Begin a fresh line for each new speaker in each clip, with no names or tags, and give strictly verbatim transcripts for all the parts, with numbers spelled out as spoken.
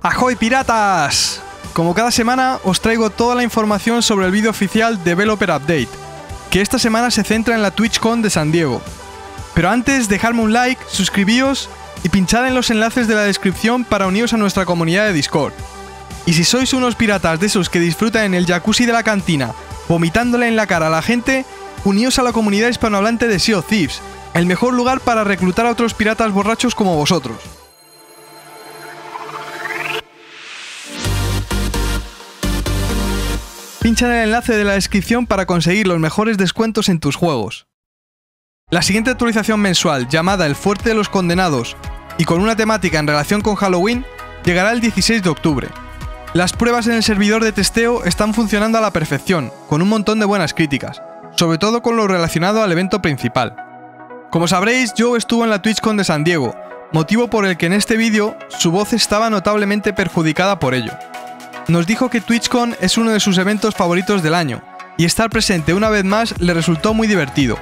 ¡Ahoy piratas! Como cada semana os traigo toda la información sobre el vídeo oficial Developer Update, que esta semana se centra en la TwitchCon de San Diego. Pero antes, dejadme un like, suscribíos y pinchad en los enlaces de la descripción para uniros a nuestra comunidad de Discord. Y si sois unos piratas de esos que disfrutan en el jacuzzi de la cantina, vomitándole en la cara a la gente, uníos a la comunidad hispanohablante de Sea of Thieves, el mejor lugar para reclutar a otros piratas borrachos como vosotros. Pincha en el enlace de la descripción para conseguir los mejores descuentos en tus juegos. La siguiente actualización mensual, llamada El Fuerte de los Condenados, y con una temática en relación con Halloween, llegará el dieciséis de octubre. Las pruebas en el servidor de testeo están funcionando a la perfección, con un montón de buenas críticas, sobre todo con lo relacionado al evento principal. Como sabréis, Joe estuvo en la TwitchCon de San Diego, motivo por el que en este vídeo su voz estaba notablemente perjudicada por ello. Nos dijo que TwitchCon es uno de sus eventos favoritos del año, y estar presente una vez más le resultó muy divertido.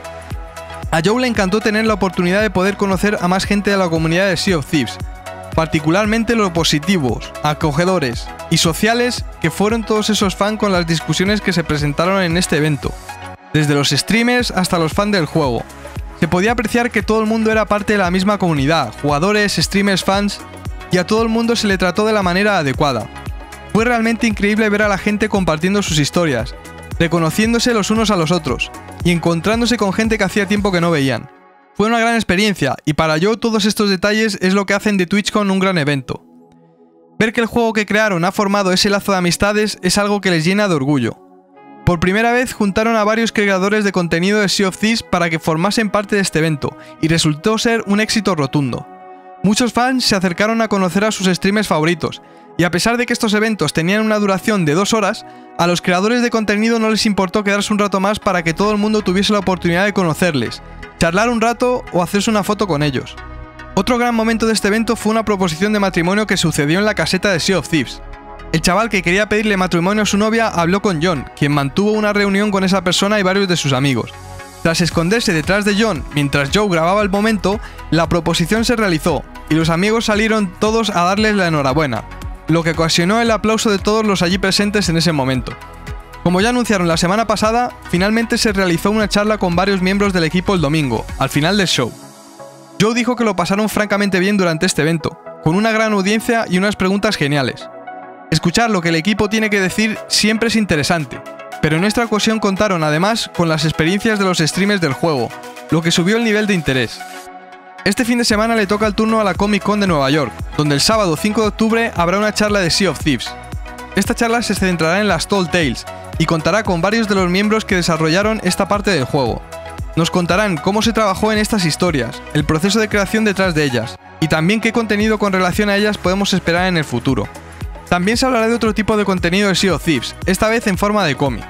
A Joe le encantó tener la oportunidad de poder conocer a más gente de la comunidad de Sea of Thieves, particularmente los positivos, acogedores y sociales que fueron todos esos fans con las discusiones que se presentaron en este evento, desde los streamers hasta los fans del juego. Se podía apreciar que todo el mundo era parte de la misma comunidad, jugadores, streamers, fans, y a todo el mundo se le trató de la manera adecuada. Fue realmente increíble ver a la gente compartiendo sus historias, reconociéndose los unos a los otros, y encontrándose con gente que hacía tiempo que no veían. Fue una gran experiencia, y para yo todos estos detalles es lo que hacen de TwitchCon un gran evento. Ver que el juego que crearon ha formado ese lazo de amistades es algo que les llena de orgullo. Por primera vez juntaron a varios creadores de contenido de Sea of Thieves para que formasen parte de este evento, y resultó ser un éxito rotundo. Muchos fans se acercaron a conocer a sus streamers favoritos, y a pesar de que estos eventos tenían una duración de dos horas, a los creadores de contenido no les importó quedarse un rato más para que todo el mundo tuviese la oportunidad de conocerles, charlar un rato o hacerse una foto con ellos. Otro gran momento de este evento fue una proposición de matrimonio que sucedió en la caseta de Sea of Thieves. El chaval que quería pedirle matrimonio a su novia habló con John, quien mantuvo una reunión con esa persona y varios de sus amigos. Tras esconderse detrás de John mientras Joe grababa el momento, la proposición se realizó, y los amigos salieron todos a darles la enhorabuena, lo que ocasionó el aplauso de todos los allí presentes en ese momento. Como ya anunciaron la semana pasada, finalmente se realizó una charla con varios miembros del equipo el domingo, al final del show. Joe dijo que lo pasaron francamente bien durante este evento, con una gran audiencia y unas preguntas geniales. Escuchar lo que el equipo tiene que decir siempre es interesante, pero en esta ocasión contaron además con las experiencias de los streamers del juego, lo que subió el nivel de interés. Este fin de semana le toca el turno a la Comic Con de Nueva York, donde el sábado cinco de octubre habrá una charla de Sea of Thieves. Esta charla se centrará en las Tall Tales y contará con varios de los miembros que desarrollaron esta parte del juego. Nos contarán cómo se trabajó en estas historias, el proceso de creación detrás de ellas, y también qué contenido con relación a ellas podemos esperar en el futuro. También se hablará de otro tipo de contenido de Sea of Thieves, esta vez en forma de cómic.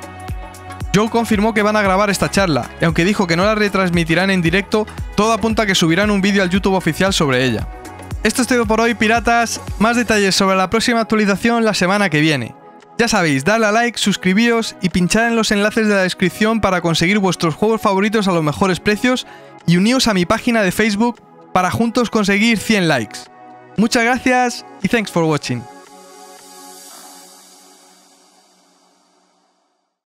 Joe confirmó que van a grabar esta charla, y aunque dijo que no la retransmitirán en directo, todo apunta a que subirán un vídeo al YouTube oficial sobre ella. Esto es todo por hoy, piratas. Más detalles sobre la próxima actualización la semana que viene. Ya sabéis, darle a like, suscribíos y pinchar en los enlaces de la descripción para conseguir vuestros juegos favoritos a los mejores precios, y uníos a mi página de Facebook para juntos conseguir cien likes. Muchas gracias y thanks for watching.